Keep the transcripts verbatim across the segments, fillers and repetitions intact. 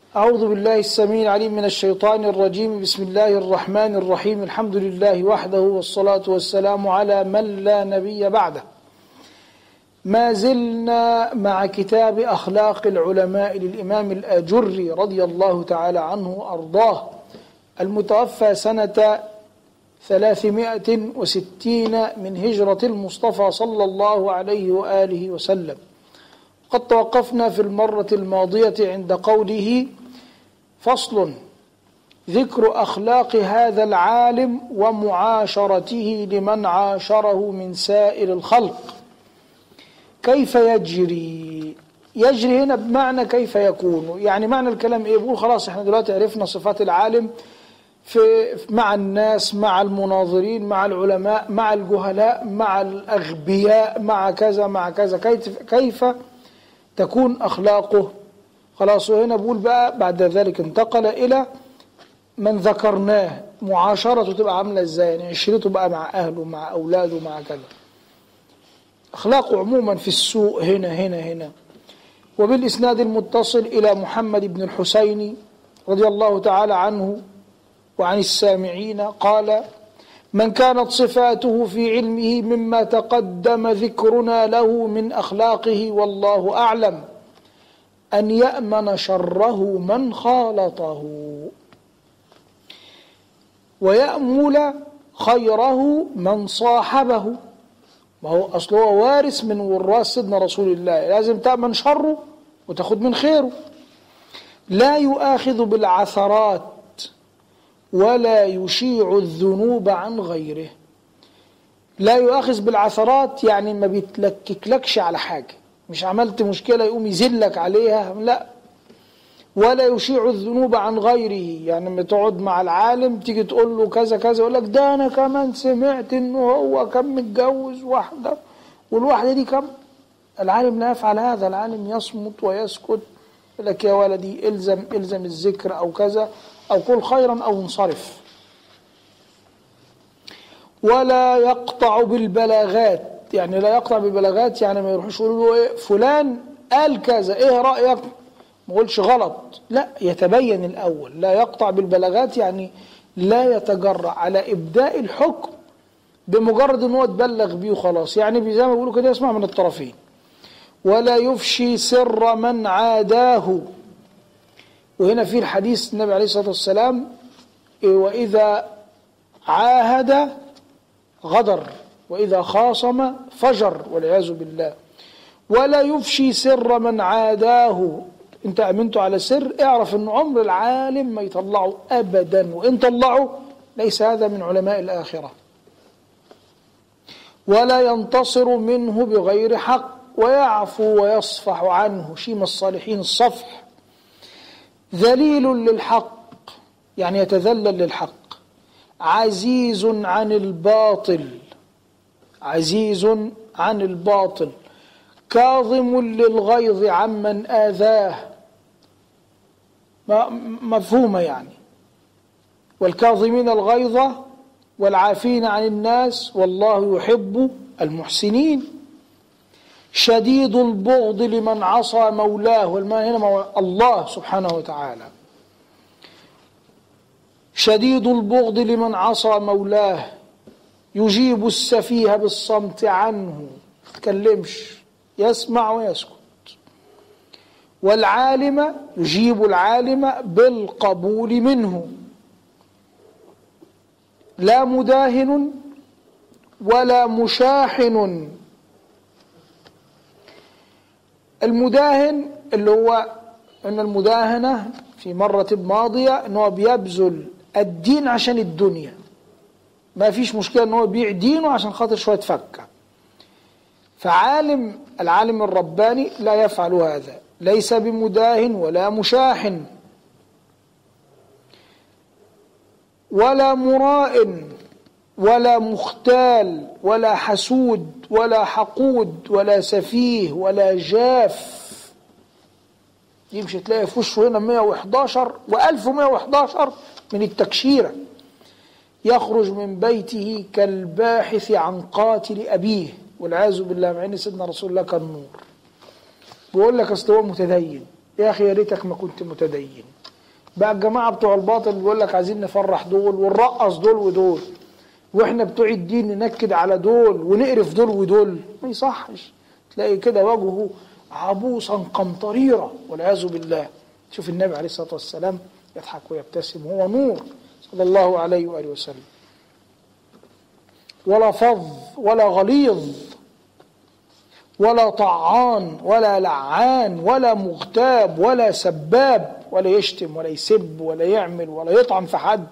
أعوذ بالله السميع العليم من الشيطان الرجيم. بسم الله الرحمن الرحيم. الحمد لله وحده، والصلاة والسلام على من لا نبي بعده. ما زلنا مع كتاب أخلاق العلماء للإمام الآجري رضي الله تعالى عنه وأرضاه، المتوفى سنة ثلاثمائة وستين من هجرة المصطفى صلى الله عليه وآله وسلم. قد توقفنا في المرة الماضية عند قوله: فصل: ذكر أخلاق هذا العالم ومعاشرته لمن عاشره من سائر الخلق. كيف يجري؟ يجري هنا بمعنى كيف يكون، يعني معنى الكلام ايه؟ بقول خلاص احنا دلوقتي عرفنا صفات العالم في مع الناس، مع المناظرين، مع العلماء، مع الجهلاء، مع الأغبياء، مع كذا مع كذا. كيف كيف تكون أخلاقه؟ خلاص. وهنا بقول بقى بعد ذلك انتقل إلى من ذكرناه، معاشرته تبقى عاملة ازاي، يعني عشرته بقى مع أهله مع أولاده مع كذا. أخلاقه عموما في السوق هنا هنا هنا. وبالإسناد المتصل إلى محمد بن الحسين رضي الله تعالى عنه وعن السامعين قال: من كانت صفاته في علمه مما تقدم ذكرنا له من أخلاقه والله أعلم أن يأمن شره من خالطه، ويأمل خيره من صاحبه. ما هو أصله هو وارث من وراث سيدنا رسول الله، لازم تأمن شره وتاخد من خيره. لا يؤاخذ بالعثرات ولا يشيع الذنوب عن غيره. لا يؤاخذ بالعثرات يعني ما بيتلككلكش على حاجة، مش عملت مشكلة يقوم يزلك عليها، لا. ولا يشيع الذنوب عن غيره، يعني لما تقعد مع العالم تيجي تقول له كذا كذا يقول لك ده أنا كمان سمعت إنه هو كان متجوز واحدة والواحدة دي كم. العالم لا يفعل هذا، العالم يصمت ويسكت، يقول لك يا ولدي إلزم إلزم الذكر أو كذا، أو قل خيرا أو انصرف. ولا يقطع بالبلاغات، يعني لا يقطع بالبلاغات يعني ما يروحوش يقولوا له إيه فلان قال كذا إيه رأيك، ما يقولش غلط، لا، يتبين الأول. لا يقطع بالبلاغات يعني لا يتجرأ على إبداء الحكم بمجرد أنه تبلغ بيه وخلاص، يعني زي ما بيقولوا كده يسمع من الطرفين. ولا يفشي سر من عاداه. وهنا في الحديث النبي عليه الصلاة والسلام: وإذا عاهد غدر وإذا خاصم فجر، والعياذ بالله. ولا يفشي سر من عاداه. انت امنته على سر، اعرف ان عمر العالم ما يطلعه ابدا، وان طلعه ليس هذا من علماء الآخرة. ولا ينتصر منه بغير حق، ويعفو ويصفح عنه، شيم الصالحين الصفح. ذليل للحق يعني يتذلل للحق. عزيز عن الباطل، عزيز عن الباطل. كاظم للغيظ عمن آذاه، مفهومة يعني. والكاظمين الغيظ والعافين عن الناس والله يحب المحسنين. شديد البغض لمن عصى مولاه، والمعنى هنا الله سبحانه وتعالى. شديد البغض لمن عصى مولاه. يجيب السفيه بالصمت عنه، يتكلمش، يسمع ويسكت. والعالم يجيب العالم بالقبول منه. لا مداهن ولا مشاحن. المداهن اللي هو ان المداهنة في مرة ماضية ان هو بيبذل الدين عشان الدنيا، ما فيش مشكلة ان هو بيع دينه عشان خاطر شوية فكة. فعالم العالم الرباني لا يفعل هذا، ليس بمداهن ولا مشاحن ولا مراء ولا مختال ولا حسود ولا حقود ولا سفيه ولا جاف. يمشي تلاقي في وشه هنا مئة وإحداشر وألف ومئة وإحداشر من التكشيرة. يخرج من بيته كالباحث عن قاتل أبيه، والعياذ بالله، مع ان سيدنا رسول الله كان نور. بيقول لك اصل هو متدين، يا اخي يا ريتك ما كنت متدين. بقى الجماعة بتوع الباطل بيقول لك عايزين نفرح دول ونرقص دول ودول، واحنا بتوع الدين ننكد على دول ونقرف دول ودول، ما يصحش. تلاقي كده وجهه عبوسا قمطريرا والعياذ بالله. شوف النبي عليه الصلاة والسلام يضحك ويبتسم، هو نور صلى الله عليه وآله وسلم، ولا فظ ولا غليظ ولا طعان ولا لعان ولا مغتاب ولا سباب، ولا يشتم ولا يسب ولا يعمل ولا يطعن في حد.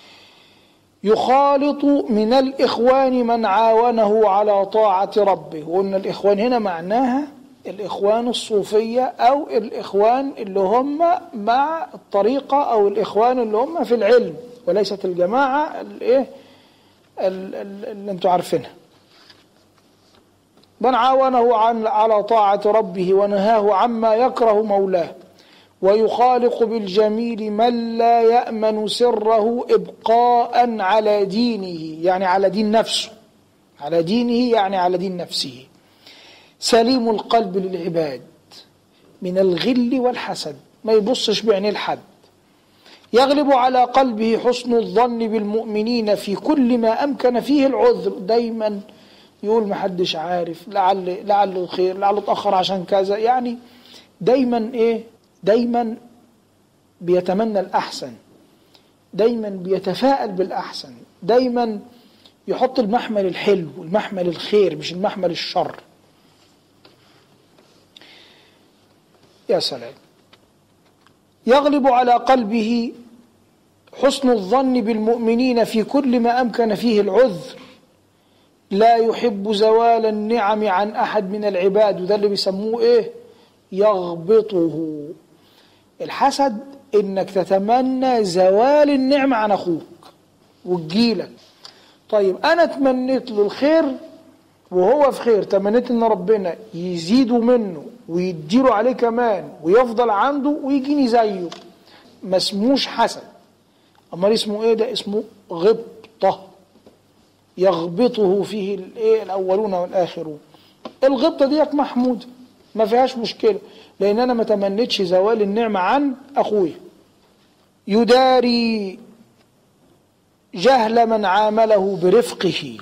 يخالط من الإخوان من عاونه على طاعة ربه. وقلنا الإخوان هنا معناها الإخوان الصوفية أو الإخوان اللي هم مع الطريقة أو الإخوان اللي هم في العلم، وليست الجماعة اللي, اللي انتوا عارفينها. من عاونه على طاعة ربه ونهاه عما يكره مولاه، ويخالق بالجميل من لا يأمن سره إبقاء على دينه، يعني على دين نفسه، على دينه يعني على دين نفسه. سليم القلب للعباد من الغل والحسد، ما يبصش بعين الحد. يغلب على قلبه حسن الظن بالمؤمنين في كل ما أمكن فيه العذر، دايما يقول ما حدش عارف، لعل لعله خير، لعله اتأخر عشان كذا، يعني دايما ايه، دايما بيتمنى الأحسن، دايما بيتفائل بالأحسن، دايما يحط المحمل الحلو، المحمل الخير مش المحمل الشر. يا سلام. يغلب على قلبه حسن الظن بالمؤمنين في كل ما أمكن فيه العذر، لا يحب زوال النعم عن أحد من العباد، وده اللي بيسموه إيه؟ يغبطه. الحسد إنك تتمنى زوال النعمة عن أخوك وتجيلك. طيب أنا تمنيت له الخير وهو في خير، تمنيت إن ربنا يزيده منه ويديله عليه كمان ويفضل عنده ويجيني زيه، ما اسموش حسد. أمال اسمه إيه ده؟ اسمه غبطة، يغبطه فيه الايه الاولون والاخرون. الغبطه ديت محموده ما فيهاش مشكله، لان انا ما تمنيتش زوال النعمه عن اخويا. يداري جهل من عامله برفقه،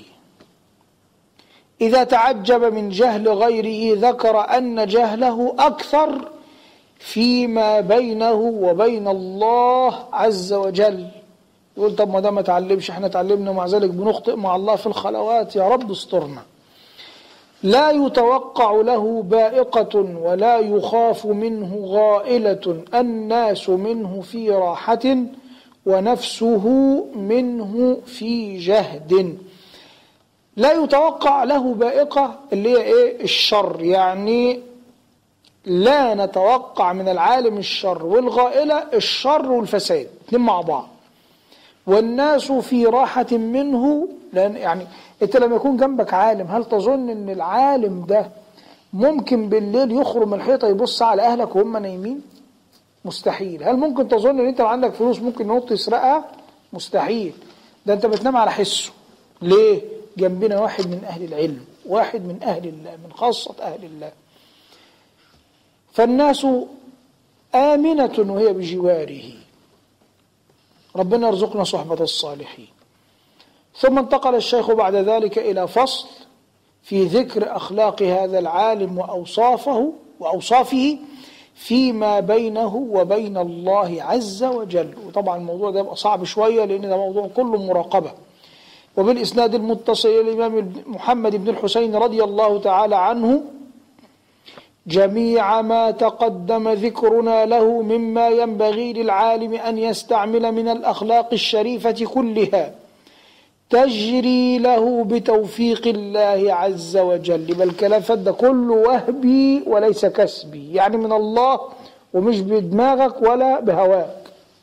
اذا تعجب من جهل غيره ذكر ان جهله اكثر فيما بينه وبين الله عز وجل. يقول طب ما ده ما تعلمش، احنا تعلمنا مع ذلك بنخطئ مع الله في الخلوات، يا رب استرنا. لا يتوقع له بائقة ولا يخاف منه غائلة، الناس منه في راحة ونفسه منه في جهد. لا يتوقع له بائقة اللي هي ايه؟ الشر، يعني لا نتوقع من العالم الشر، والغائلة الشر والفساد اتنين مع بعض. والناس في راحة منه، لأن يعني انت لما يكون جنبك عالم، هل تظن ان العالم ده ممكن بالليل يخرم الحيطة يبص على اهلك وهم نايمين؟ مستحيل. هل ممكن تظن ان انت لو عندك فلوس ممكن ينط يسرقها؟ مستحيل. ده انت بتنام على حسه. ليه؟ جنبنا واحد من اهل العلم، واحد من اهل الله، من خاصة اهل الله. فالناس آمنة وهي بجواره. ربنا يرزقنا صحبة الصالحين. ثم انتقل الشيخ بعد ذلك إلى فصل في ذكر أخلاق هذا العالم وأوصافه وأوصافه فيما بينه وبين الله عز وجل. وطبعا الموضوع ده يبقى صعب شوية لأن ده موضوع كله مراقبة. وبالإسناد المتصل إلى الإمام محمد بن الحسين رضي الله تعالى عنه جميع ما تقدم ذكرنا له مما ينبغي للعالم أن يستعمل من الأخلاق الشريفة كلها تجري له بتوفيق الله عز وجل. بل الكلام ده كله وهبي وليس كسبي، يعني من الله ومش بدماغك ولا بهواك.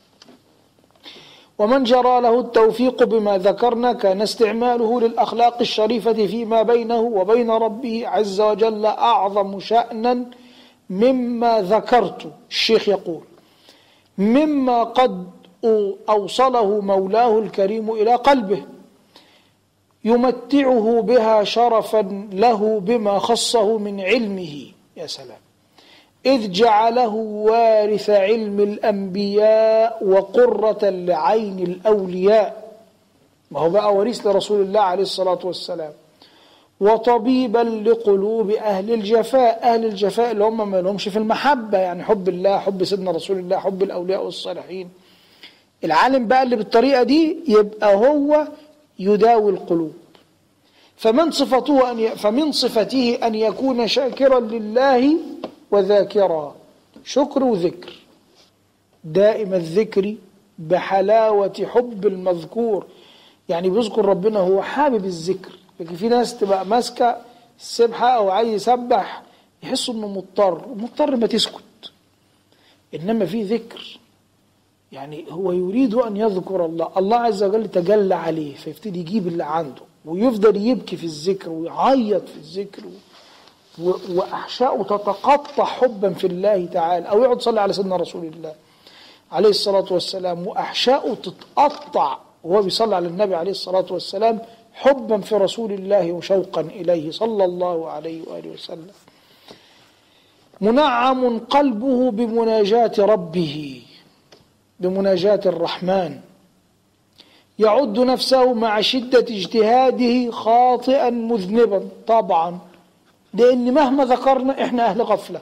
ومن جرى له التوفيق بما ذكرنا كان استعماله للأخلاق الشريفة فيما بينه وبين ربه عز وجل أعظم شأنا مما ذكرت. الشيخ يقول مما قد أوصله مولاه الكريم إلى قلبه يمتعه بها شرفا له بما خصه من علمه. يا سلام. إذ جعله وارث علم الأنبياء وقرة لعين الأولياء. ما هو بقى وريث لرسول الله عليه الصلاة والسلام. وطبيبا لقلوب أهل الجفاء، أهل الجفاء اللي هم ما لهمش في المحبة، يعني حب الله، حب سيدنا رسول الله، حب الأولياء والصالحين. العالم بقى اللي بالطريقة دي يبقى هو يداوي القلوب. فمن صفته أن ي... فمن صفته أن يكون شاكرا لله وذاكرا، شكر وذكر، دائم الذكر بحلاوة حب المذكور، يعني بيذكر ربنا هو حابب الذكر. لكن في ناس تبقى ماسكة السبحة أو عايز يسبح يحسوا إنه مضطر، مضطر ما تسكت. إنما في ذكر، يعني هو يريد أن يذكر الله، الله عز وجل تجلى عليه فيبتدي يجيب اللي عنده ويفضل يبكي في الذكر ويعيط في الذكر وأحشاؤه تتقطع حبا في الله تعالى، أو يقعد يصلي على سيدنا رسول الله عليه الصلاة والسلام وأحشاؤه تتقطع وهو بيصلي على النبي عليه الصلاة والسلام حبا في رسول الله وشوقا إليه صلى الله عليه وآله وسلم. منعم قلبه بمناجاة ربه، بمناجاة الرحمن، يعد نفسه مع شدة اجتهاده خاطئا مذنبا، طبعا لأن مهما ذكرنا إحنا أهل غفلة.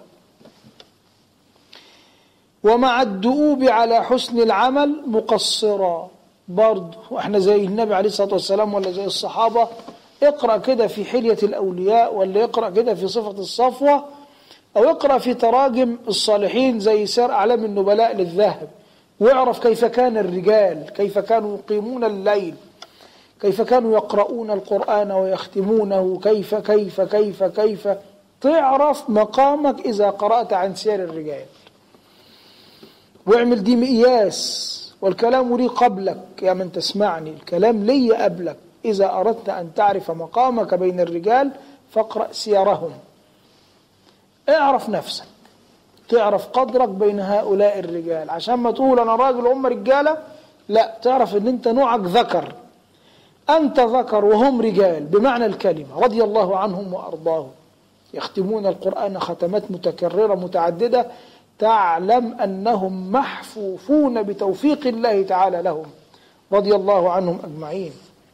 ومع الدؤوب على حسن العمل مقصرا، برضه وإحنا زي النبي عليه الصلاة والسلام ولا زي الصحابة. اقرأ كده في حلية الأولياء، ولا اقرأ كده في صفة الصفوة، أو اقرأ في تراجم الصالحين زي سير أعلام النبلاء للذهب، واعرف كيف كان الرجال، كيف كانوا يقيمون الليل، كيف كانوا يقرؤون القرآن ويختمونه، كيف كيف كيف كيف تعرف مقامك إذا قرأت عن سير الرجال. واعمل دي مقياس، والكلام لي قبلك يا من تسمعني، الكلام لي قبلك. إذا أردت أن تعرف مقامك بين الرجال فاقرأ سيرهم، اعرف نفسك، تعرف قدرك بين هؤلاء الرجال، عشان ما تقول أنا راجل وهم رجالة، لا، تعرف أن أنت نوعك ذكر، أنت ذكر وهم رجال بمعنى الكلمة، رضي الله عنهم وأرضاهم، يختمون القرآن ختمات متكررة متعددة، تعلم أنهم محفوفون بتوفيق الله تعالى لهم، رضي الله عنهم أجمعين.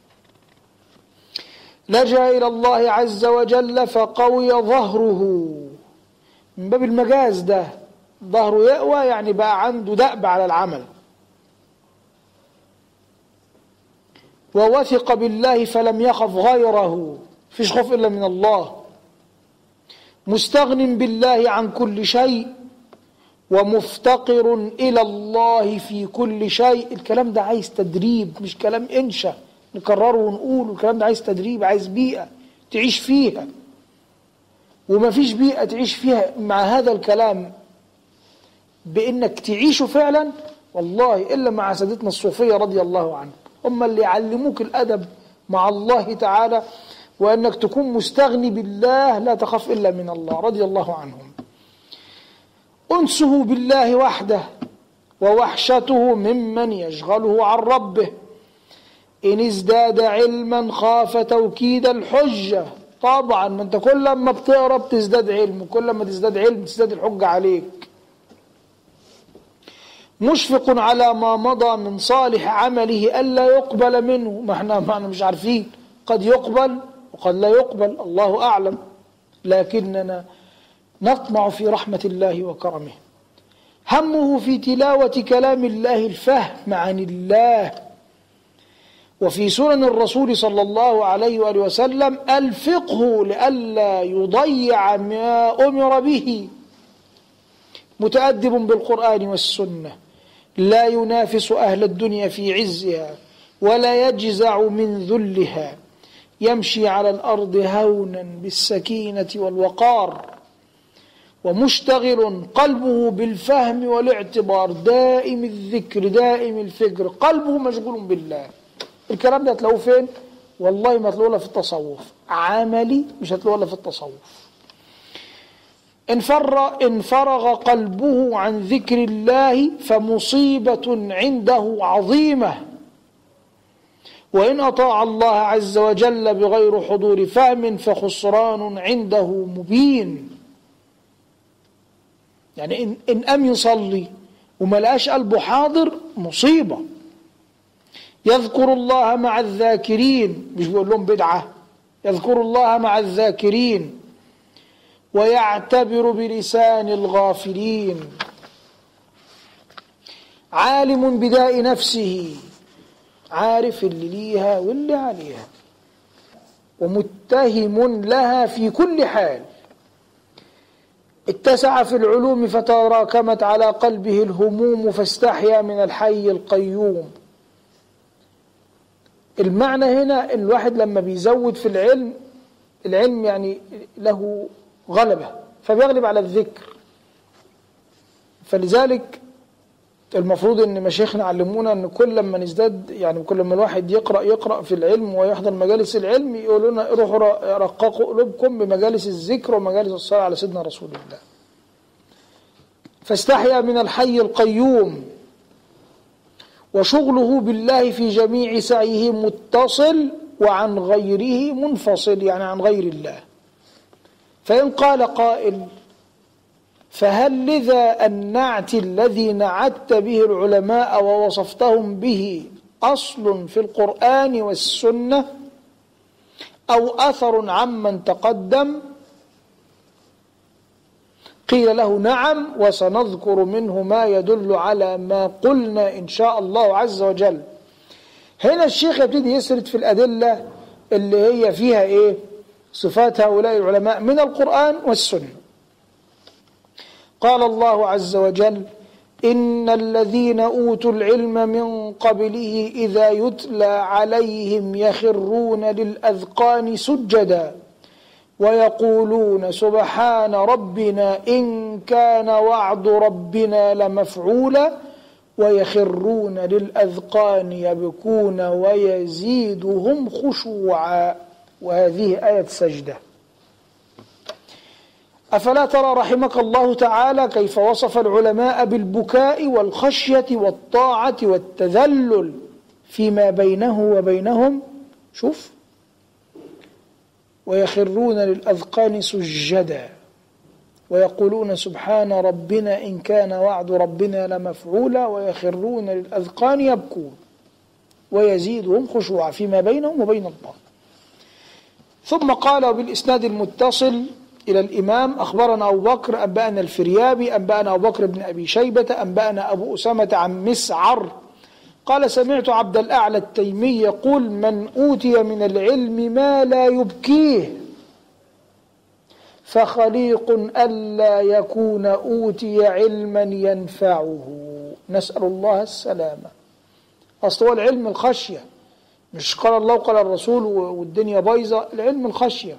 لجأ إلى الله عز وجل فقوي ظهره، من باب المجاز ده، ظهره يقوى يعني بقى عنده دأب على العمل. ووثق بالله فلم يخف غيره، فيش خوف إلا من الله. مستغن بالله عن كل شيء ومفتقر إلى الله في كل شيء. الكلام ده عايز تدريب، مش كلام إنشا نكرره ونقول، الكلام ده عايز تدريب، عايز بيئة تعيش فيها، وما فيش بيئة تعيش فيها مع هذا الكلام بإنك تعيشه فعلا، والله إلا مع سادتنا الصوفية رضي الله عنهم، هم اللي يعلموك الأدب مع الله تعالى، وأنك تكون مستغني بالله لا تخاف إلا من الله، رضي الله عنهم. أنسه بالله وحده ووحشته ممن يشغله عن ربه. إن ازداد علما خاف توكيد الحجة، طبعا ما انت كل ما بتقرا بتزداد علم، وكل ما تزداد علم تزداد الحجة عليك. مشفق على ما مضى من صالح عمله ألا يقبل منه، ما احنا ما احنا مش عارفين، قد يقبل وقد لا يقبل، الله أعلم، لكننا نطمع في رحمة الله وكرمه. همه في تلاوة كلام الله الفهم عن الله، وفي سنن الرسول صلى الله عليه وآله وسلم الفقه لئلا يضيع ما أمر به. متأدب بالقرآن والسنة، لا ينافس أهل الدنيا في عزها ولا يجزع من ذلها، يمشي على الأرض هونا بالسكينة والوقار، ومشتغل قلبه بالفهم والاعتبار، دائم الذكر دائم الفكر، قلبه مشغول بالله. الكلام ده هتلاقوه فين؟ والله ما هتلاقوه في التصوف، عملي مش هتلاقوه في التصوف. إن فرغ قلبه عن ذكر الله فمصيبة عنده عظيمة، وإن أطاع الله عز وجل بغير حضور فهم فخسران عنده مبين. يعني إن, إن أم يصلي وما لقاش قلبه حاضر مصيبة. يذكر الله مع الذاكرين، مش بيقول لهم بدعة، يذكر الله مع الذاكرين ويعتبر بلسان الغافلين. عالم بداء نفسه، عارف اللي ليها واللي عليها، ومتهم لها في كل حال. اتسع في العلوم فتراكمت على قلبه الهموم فاستحيا من الحي القيوم. المعنى هنا الواحد لما بيزود في العلم، العلم يعني له غلبة فبيغلب على الذكر. فلذلك المفروض ان مشايخنا علمونا ان كل لما نزداد، يعني كل لما الواحد يقرأ يقرأ في العلم ويحضر مجالس العلم، يقولوا لنا روحوا رققوا قلوبكم بمجالس الذكر ومجالس الصلاة على سيدنا رسول الله. فاستحيا من الحي القيوم، وشغله بالله في جميع سعيه متصل وعن غيره منفصل، يعني عن غير الله. فإن قال قائل فهل لذا النعت الذي نعت به العلماء ووصفتهم به أصل في القرآن والسنة أو أثر عمن تقدم؟ قيل له نعم، وسنذكر منه ما يدل على ما قلنا إن شاء الله عز وجل. هنا الشيخ يبتدي يسرد في الأدلة اللي هي فيها إيه؟ صفات هؤلاء العلماء من القرآن والسنة. قال الله عز وجل: إن الذين أوتوا العلم من قبله إذا يتلى عليهم يخرون للأذقان سجدا ويقولون سبحان ربنا إن كان وعد ربنا لمفعولا ويخرون للأذقان يبكون ويزيدهم خشوعا. وهذه آية سجدة. أفلا ترى رحمك الله تعالى كيف وصف العلماء بالبكاء والخشية والطاعة والتذلل فيما بينه وبينهم؟ شوف: ويخرون للأذقان سجدا ويقولون سبحان ربنا إن كان وعد ربنا لمفعولا ويخرون للأذقان يبكون ويزيدهم خشوعا فيما بينهم وبين الله. ثم قال بالإسناد المتصل إلى الإمام: أخبرنا أبو بكر أنبأنا الفريابي أنبأنا أبو بكر بن أبي شيبة أنبأنا أبو أسامة عن مسعر قال: سمعت عبد الأعلى التيمي يقول: من أوتي من العلم ما لا يبكيه فخليق ألا يكون أوتي علما ينفعه. نسأل الله السلامة. أصل هو العلم الخشية، مش قال الله وقال الرسول والدنيا بايظة. العلم الخشية،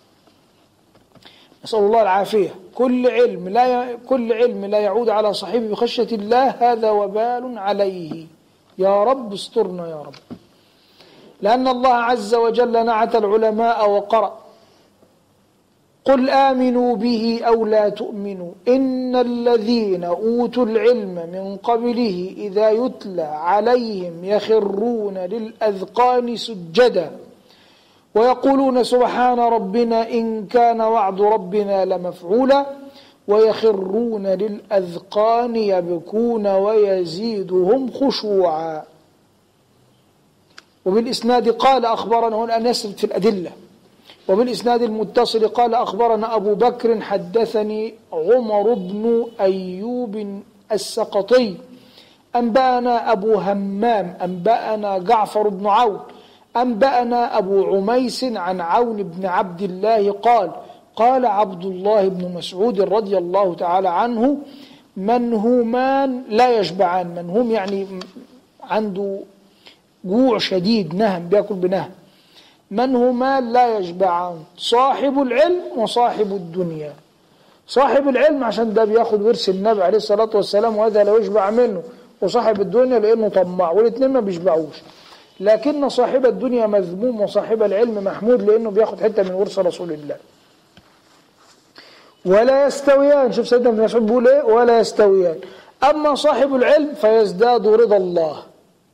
نسأل الله العافية. كل علم لا كل علم لا يعود على صاحبه بخشية الله هذا وبال عليه. يا رب استرنا يا رب. لأن الله عز وجل نعت العلماء وقرأ: قل آمنوا به أو لا تؤمنوا إن الذين أوتوا العلم من قبله إذا يتلى عليهم يخرون للأذقان سجدا ويقولون سبحان ربنا إن كان وعد ربنا لمفعولا ويخرون للأذقان يبكون ويزيدهم خشوعا. وبالإسناد قال أخبرنا، هنا أن يسرد في الأدلة. وبالإسناد المتصل قال أخبرنا أبو بكر حدثني عمر بن أيوب السقطي أنبأنا أبو همام أنبأنا جعفر بن عون أنبأنا أبو عميس عن عون بن عبد الله قال: قال عبد الله بن مسعود رضي الله تعالى عنه: منهومان لا يشبعان. منهوم يعني عنده جوع شديد، نهم، بيأكل بنهم. منهومان لا يشبعان: صاحب العلم وصاحب الدنيا. صاحب العلم عشان ده بياخد ورث النبي عليه الصلاة والسلام وهذا لا يشبع منه، وصاحب الدنيا لأنه طماع، والاثنين ما بيشبعوش. لكن صاحب الدنيا مذموم وصاحب العلم محمود لأنه بياخد حتة من ورث رسول الله. ولا يستويان. شوف سيدنا ابن مسعود بيقول ايه: ولا يستويان. أما صاحب العلم فيزداد رضا الله،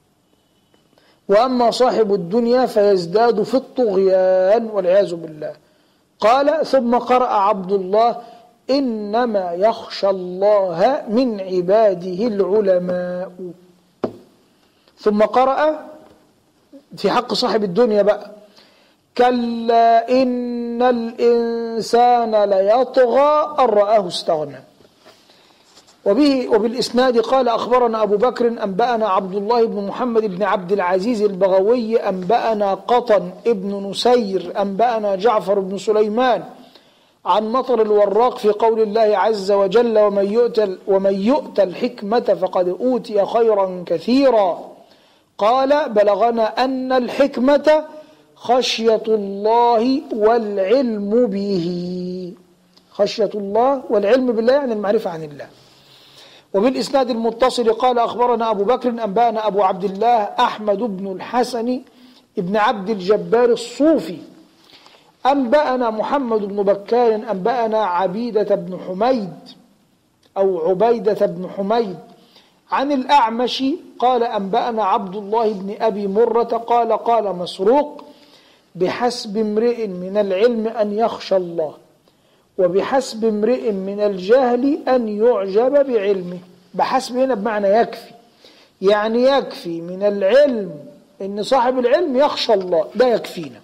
وأما صاحب الدنيا فيزداد في الطغيان والعياذ بالله. قال: ثم قرأ عبد الله: إنما يخشى الله من عباده العلماء. ثم قرأ في حق صاحب الدنيا بقى: كلا إن الإنسان ليطغى أن رآه استغنى. وبه وبالإسناد قال أخبرنا أبو بكر أنبأنا عبد الله بن محمد بن عبد العزيز البغوي أنبأنا قطن ابن نسير أنبأنا جعفر بن سليمان عن مطر الوراق في قول الله عز وجل: ومن يؤت ومن يؤت الحكمة فقد أوتي خيرا كثيرا. قال: بلغنا أن الحكمة خشية الله والعلم به. خشية الله والعلم بالله يعني المعرفة عن الله. وبالإسناد المتصل قال أخبرنا أبو بكر أنبأنا أبو عبد الله أحمد بن الحسن ابن عبد الجبار الصوفي أنبأنا محمد بن بكار أنبأنا عبيدة بن حميد أو عبيدة بن حميد عن الأعمش قال أنبأنا عبد الله بن أبي مرة قال قال مسروق: بحسب امرئ من العلم أن يخشى الله، وبحسب امرئ من الجهل أن يعجب بعلمه. بحسب هنا بمعنى يكفي، يعني يكفي من العلم إن صاحب العلم يخشى الله، ده يكفينا.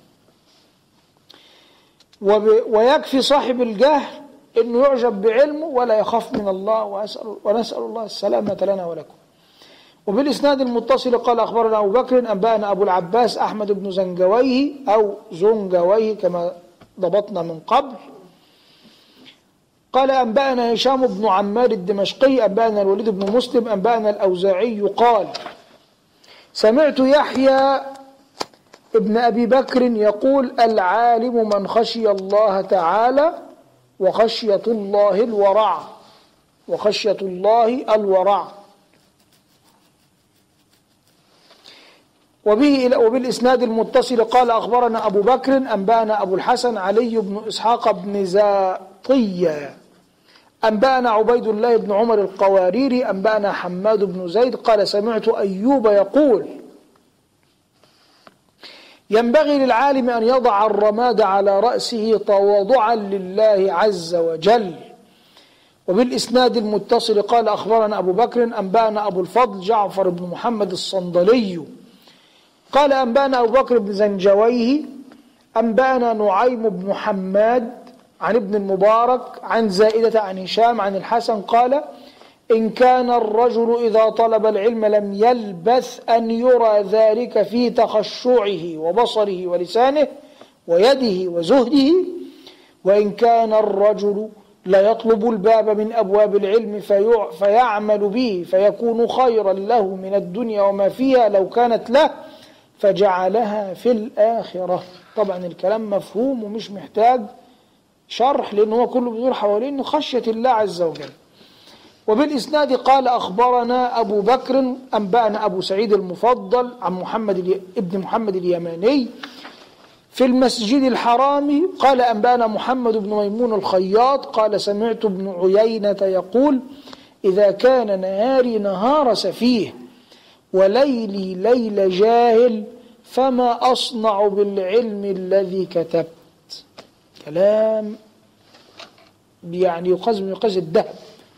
ويكفي صاحب الجهل إنه يعجب بعلمه ولا يخاف من الله، وأسأل ونسأل الله السلامة لنا ولكم. وبالإسناد المتصل قال أخبرنا أبو بكر أنبأنا أبو العباس أحمد بن زنجويه أو زنجويه كما ضبطنا من قبل قال أنبأنا هشام بن عمار الدمشقي أنبأنا الوليد بن مسلم أنبأنا الأوزاعي قال: سمعت يحيى ابن أبي بكر يقول: العالم من خشي الله تعالى، وخشية الله الورع، وخشية الله الورع. وبه وبالإسناد المتصل قال أخبرنا أبو بكر أنبأنا أبو الحسن علي بن إسحاق بن زاطية أنبأنا عبيد الله بن عمر القواريري أنبأنا حماد بن زيد قال: سمعت أيوب يقول: ينبغي للعالم أن يضع الرماد على رأسه تواضعا لله عز وجل. وبالإسناد المتصل قال أخبرنا أبو بكر أنبأنا أبو الفضل جعفر بن محمد الصندلي قال أنبأنا أبو بكر بن زنجويه أنبأنا نعيم بن حماد عن ابن المبارك عن زائدة عن هشام عن الحسن قال: إن كان الرجل إذا طلب العلم لم يلبث أن يرى ذلك في تخشعه وبصره ولسانه ويده وزهده، وإن كان الرجل لا يطلب الباب من أبواب العلم فيعمل به فيكون خيرا له من الدنيا وما فيها لو كانت له فجعلها في الآخرة. طبعا الكلام مفهوم ومش محتاج شرح لأنه هو كله بيدور حوالين خشية الله عز وجل. وبالإسناد قال أخبرنا أبو بكر أنبأنا أبو سعيد المفضل عن محمد ابن محمد اليماني في المسجد الحرام قال أنبأنا محمد بن ميمون الخياط قال: سمعت ابن عيينة يقول: إذا كان نهاري نهار سفيه وليلي ليل جاهل فما أصنع بالعلم الذي كتبت. كلام يعني يقاس من يقاس الذهب.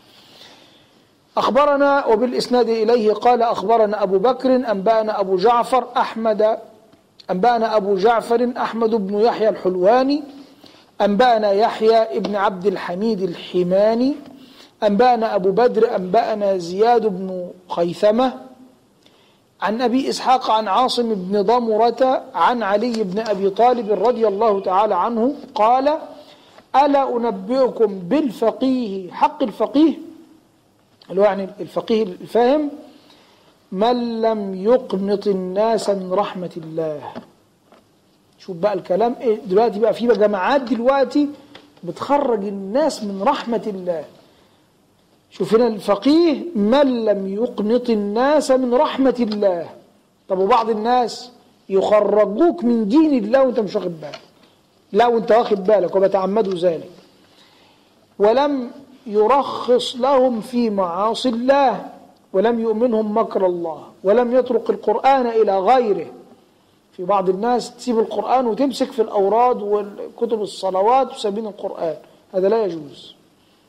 أخبرنا وبالإسناد إليه قال أخبرنا أبو بكر أنبأنا أبو جعفر أحمد أنبأنا أبو جعفر أحمد بن يحيى الحلواني أنبأنا يحيى ابن عبد الحميد الحماني أنبأنا أبو بدر أنبأنا زياد بن خيثمة عن أبي إسحاق عن عاصم بن ضمرة عن علي بن أبي طالب رضي الله تعالى عنه قال: ألا أنبئكم بالفقيه حق الفقيه اللي هو يعني الفقيه الفاهم من لم يقنط الناس من رحمة الله. شوف بقى الكلام إيه دلوقتي، بقى في جماعات دلوقتي بتخرج الناس من رحمة الله. شوف هنا الفقيه من لم يقنط الناس من رحمة الله. طب وبعض الناس يخرجوك من دين الله وانت مش واخد بالك، لا وانت واخد بالك وبتعمدوا ذلك، ولم يرخص لهم في معاصي الله، ولم يؤمنهم مكر الله، ولم يترك القرآن إلى غيره. في بعض الناس تسيب القرآن وتمسك في الأوراد وكتب الصلوات وسابين القرآن، هذا لا يجوز.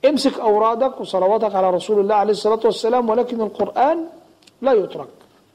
امسك أورادك وصلواتك على رسول الله عليه الصلاة والسلام، ولكن القرآن لا يترك.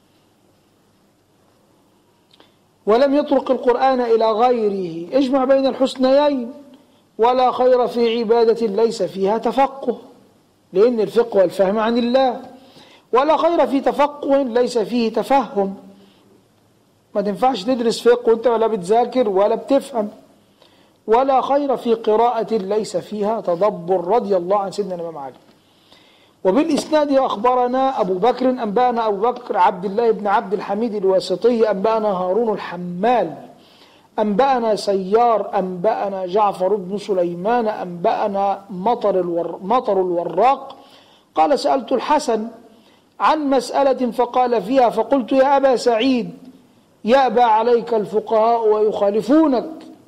ولم يترك القرآن إلى غيره. اجمع بين الحسنيين. ولا خير في عبادة ليس فيها تفقه، لأن الفقه والفهم عن الله. ولا خير في تفقه ليس فيه تفهم. ما تنفعش تدرس فقه وانت ولا بتذاكر ولا بتفهم. ولا خير في قراءة ليس فيها تدبر، رضي الله عن سيدنا الإمام علي. وبالإسناد أخبرنا أبو بكر أنبأنا أبو بكر عبد الله بن عبد الحميد الواسطي أنبأنا هارون الحمال أنبأنا سيار أنبأنا جعفر بن سليمان أنبأنا مطر, الور مطر الوراق قال سألت الحسن عن مسألة فقال فيها، فقلت يا أبا سعيد يأبى عليك الفقهاء ويخالفونك،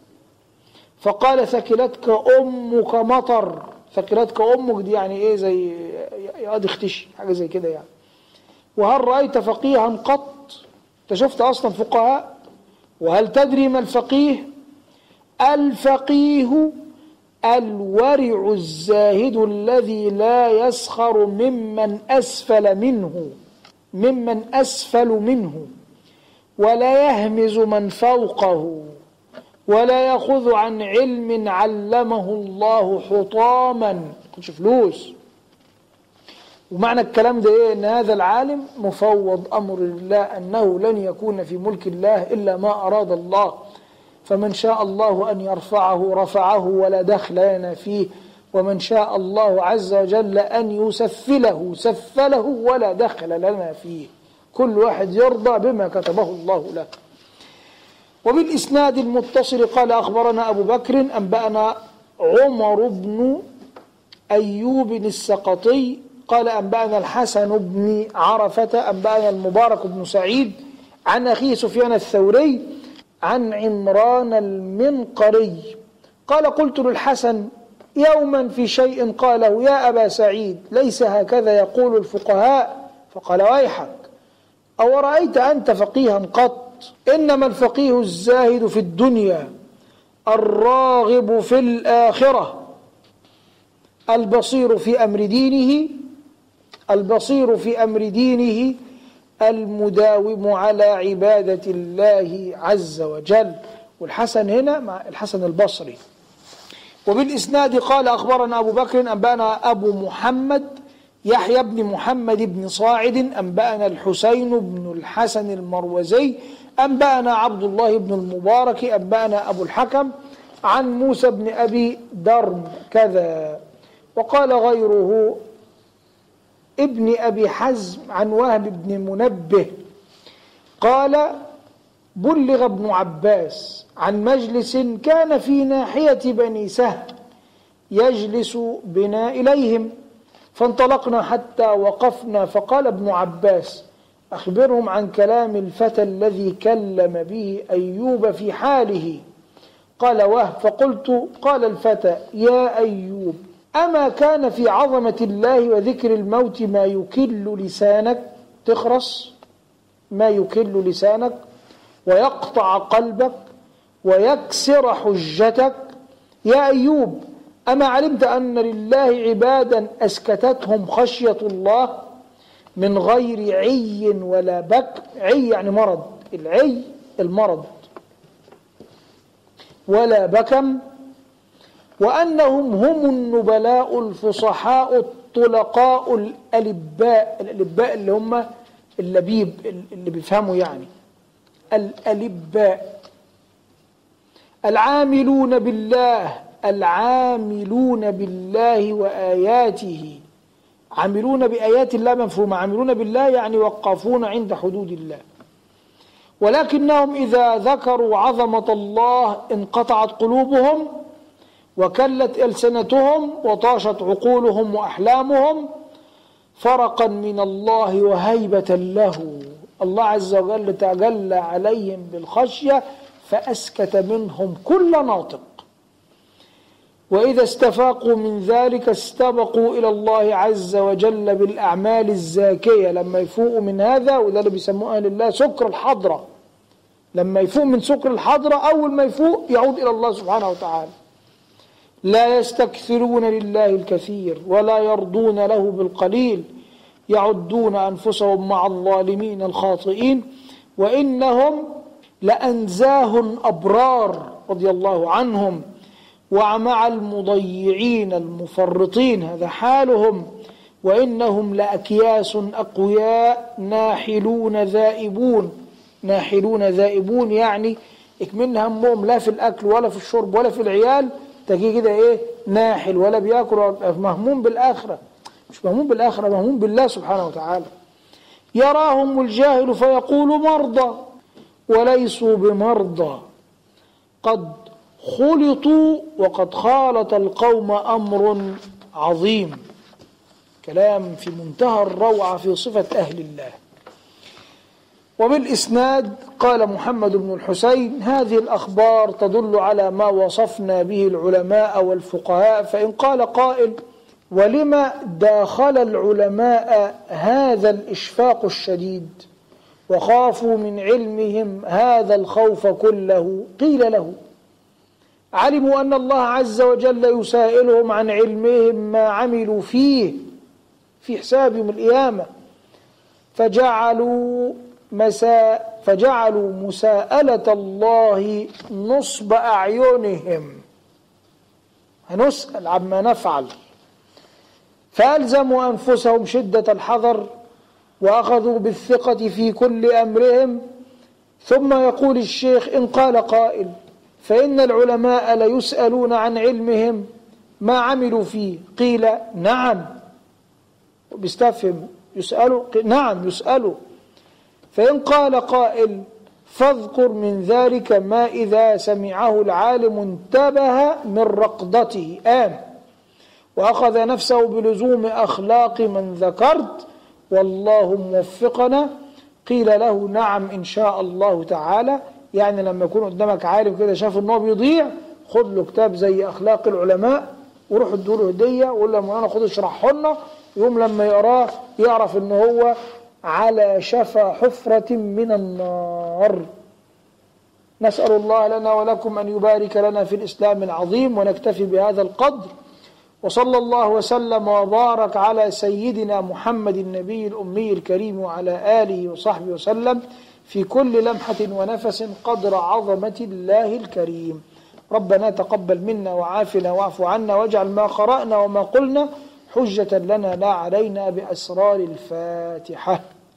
فقال ثكلتك أمك مطر. ثكلتك أمك دي يعني إيه؟ زي يقعد اختشي حاجة زي كده يعني. وهل رأيت فقيها قط؟ أنت شفت أصلا فقهاء؟ وهل تدري ما الفقيه؟ الفقيه الورع الزاهد الذي لا يسخر ممن أسفل منه ممن أسفل منه ولا يهمز من فوقه ولا يأخذ عن علم علمه الله حطاما. كنتش فلوس. ومعنى الكلام ده ايه؟ ان هذا العالم مفوض امر الله، انه لن يكون في ملك الله الا ما اراد الله، فمن شاء الله ان يرفعه رفعه ولا دخل لنا فيه، ومن شاء الله عز وجل ان يسفله سفله ولا دخل لنا فيه. كل واحد يرضى بما كتبه الله له. وبالإسناد المتصل قال أخبرنا أبو بكر أنبأنا عمر بن أيوب السقطي قال أنبأنا الحسن بن عرفة أنبأنا المبارك بن سعيد عن أخيه سفيان الثوري عن عمران المنقري قال قلت للحسن يوما في شيء قاله يا أبا سعيد ليس هكذا يقول الفقهاء، فقال ويحك أو رأيت أنت فقيها قط؟ إنما الفقيه الزاهد في الدنيا الراغب في الآخرة البصير في أمر دينه البصير في أمر دينه المداوم على عبادة الله عز وجل. والحسن هنا مع الحسن البصري. وبالإسناد قال أخبرنا أبو بكر أنبأنا أبو محمد يحيى بن محمد بن صاعد أنبأنا الحسين بن الحسن المروزي أنبأنا عبد الله بن المبارك أنبأنا أبو الحكم عن موسى بن أبي درم كذا. وقال غيره ابن أبي حزم عن وهب بن منبه قال بلغ ابن عباس عن مجلس كان في ناحية بني سهل يجلس بنا إليهم، فانطلقنا حتى وقفنا، فقال ابن عباس أخبرهم عن كلام الفتى الذي كلم به أيوب في حاله. قال وهب فقلت قال الفتى يا أيوب أما كان في عظمة الله وذكر الموت ما يكل لسانك تخرس ما يكل لسانك ويقطع قلبك ويكسر حجتك؟ يا أيوب أما علمت أن لله عبادا أسكتتهم خشية الله من غير عي ولا بك؟ عي يعني مرض، العي المرض، ولا بكم، وأنهم هم النبلاء الفصحاء الطلقاء الألباء. الألباء اللي هم اللبيب اللي بيفهموا يعني، الألباء العاملون بالله العاملون بالله وآياته. عاملون بآيات الله مفهومة، عاملون بالله يعني وقفون عند حدود الله. ولكنهم إذا ذكروا عظمة الله انقطعت قلوبهم وكلت ألسنتهم وطاشت عقولهم وأحلامهم فرقا من الله وهيبة له. الله عز وجل تجلى عليهم بالخشية فأسكت منهم كل ناطق. وإذا استفاقوا من ذلك استبقوا إلى الله عز وجل بالأعمال الزاكية. لما يفوقوا من هذا، وده اللي بيسموه أهل الله سكر الحضرة، لما يفوق من سكر الحضرة أول ما يفوق يعود إلى الله سبحانه وتعالى. لا يستكثرون لله الكثير ولا يرضون له بالقليل يعدون أنفسهم مع الظالمين الخاطئين وإنهم لأنزاه أبرار رضي الله عنهم ومع المضيعين المفرطين هذا حالهم وإنهم لأكياس أقوياء ناحلون ذائبون ناحلون ذائبون يعني اكمن همهم لا في الأكل ولا في الشرب ولا في العيال تجي كده إيه ناحل ولا بيأكل مهموم بالآخرة مش مهموم بالآخرة مهموم بالله سبحانه وتعالى يراهم الجاهل فيقول مرضى وليسوا بمرضى قد خلطوا وقد خالط القوم أمر عظيم كلام في منتهى الروعة في صفة أهل الله. وبالإسناد قال محمد بن الحسين هذه الأخبار تدل على ما وصفنا به العلماء والفقهاء فإن قال قائل ولما داخل العلماء هذا الإشفاق الشديد وخافوا من علمهم هذا الخوف كله قيل له علموا أن الله عز وجل يسائلهم عن علمهم ما عملوا فيه في حسابهم القيامة فجعلوا مساء فجعلوا مساءلة الله نصب أعينهم هنسأل عما نفعل فألزموا أنفسهم شدة الحذر وأخذوا بالثقة في كل أمرهم. ثم يقول الشيخ إن قال قائل فإن العلماء ليسألون عن علمهم ما عملوا فيه قيل نعم بيستفهم يسألوا نعم يسألوا فإن قال قائل فاذكر من ذلك ما إذا سمعه العالم انتبه من رقدته آم وأخذ نفسه بلزوم أخلاق من ذكرت والله موفقنا قيل له نعم إن شاء الله تعالى يعني لما يكون قدامك عالم كده شاف إنه بيضيع خد له كتاب زي أخلاق العلماء وروح ادوله هدية وقول له أنا خد اشرحه لنا يوم لما يقراه يعرف إنه هو على شفا حفرة من النار. نسأل الله لنا ولكم أن يبارك لنا في الإسلام العظيم ونكتفي بهذا القدر وصلى الله وسلم وبارك على سيدنا محمد النبي الأمي الكريم وعلى آله وصحبه وسلم في كل لمحة ونفس قدر عظمة الله الكريم. ربنا تقبل منا وعافنا واعف عنا واجعل ما قرأنا وما قلنا حجة لنا لا علينا بأسرار الفاتحة.